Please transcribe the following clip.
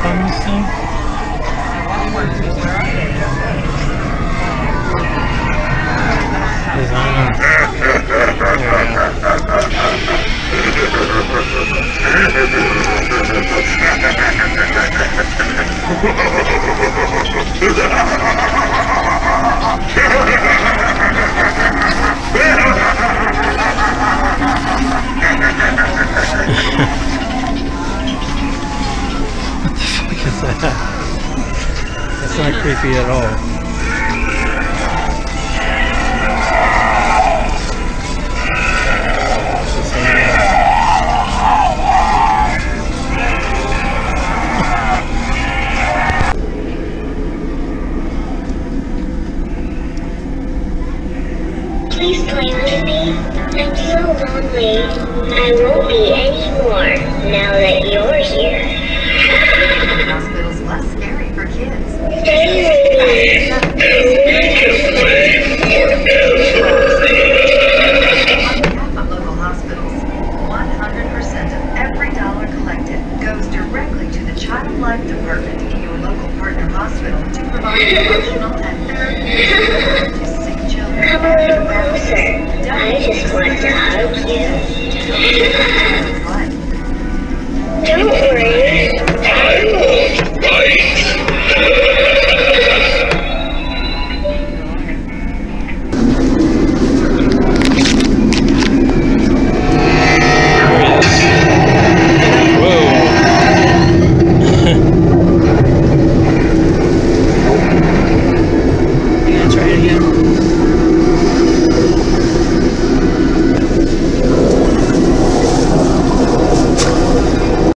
on this thing? Designer. What the fuck is that? That's not creepy at all. Please play with me. I'm so lonely. I won't be anymore now that you're here. Hospital's less scary for kids. Stay with me. On behalf of local hospitals, 100% of every dollar collected goes directly to the Child Life Department in your local partner hospital to provide